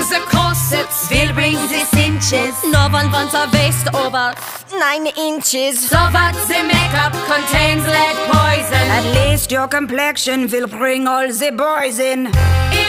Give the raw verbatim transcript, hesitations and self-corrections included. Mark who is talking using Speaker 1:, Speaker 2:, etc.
Speaker 1: the corsets
Speaker 2: will bring the cinches.
Speaker 3: No one wants a waist over nine inches.
Speaker 1: so that the makeup contains lead poison.
Speaker 2: At least your complexion will bring all the boys in.